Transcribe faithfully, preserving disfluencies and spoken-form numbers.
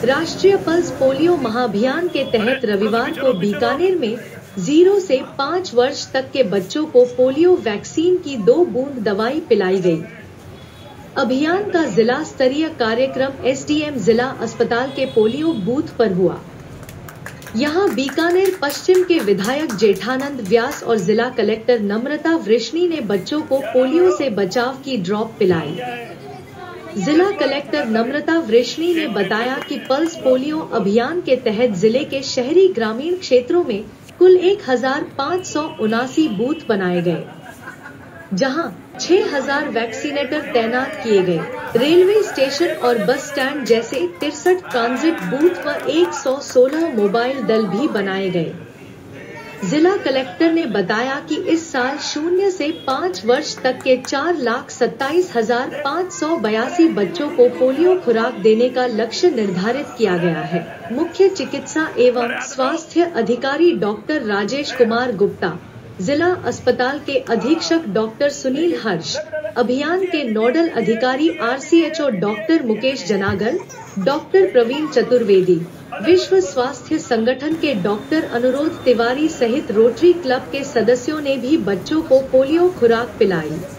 राष्ट्रीय pulse polio महाअभियान के तहत रविवार को बीकानेर में जीरो से पाँच वर्ष तक के बच्चों को पोलियो वैक्सीन की दो बूंद दवाई पिलाई गई। अभियान का जिला स्तरीय कार्यक्रम एसडीएम जिला अस्पताल के पोलियो बूथ पर हुआ। यहां बीकानेर पश्चिम के विधायक जेठानंद व्यास और जिला कलेक्टर नम्रता वृष्णी ने बच्चों को पोलियो से बचाव की ड्रॉप पिलाई। जिला कलेक्टर नम्रता वृष्णी ने बताया कि पल्स पोलियो अभियान के तहत जिले के शहरी ग्रामीण क्षेत्रों में कुल एक हजार पाँच सौ उनासी बूथ बनाए गए, जहां छह हजार वैक्सीनेटर तैनात किए गए। रेलवे स्टेशन और बस स्टैंड जैसे तिरसठ ट्रांजिट बूथ व एक सौ सोलह मोबाइल दल भी बनाए गए। जिला कलेक्टर ने बताया कि इस साल शून्य से पाँच वर्ष तक के चार लाख सत्ताईस हजार पाँच सौ बयासी बच्चों को पोलियो खुराक देने का लक्ष्य निर्धारित किया गया है। मुख्य चिकित्सा एवं स्वास्थ्य अधिकारी डॉक्टर राजेश कुमार गुप्ता, जिला अस्पताल के अधीक्षक डॉक्टर सुनील हर्ष, अभियान के नोडल अधिकारी RCHO doctor Mukesh Janagar, doctor Praveen Chaturvedi, विश्व स्वास्थ्य संगठन के डॉक्टर अनुरोध तिवारी सहित रोटरी क्लब के सदस्यों ने भी बच्चों को पोलियो खुराक पिलाई।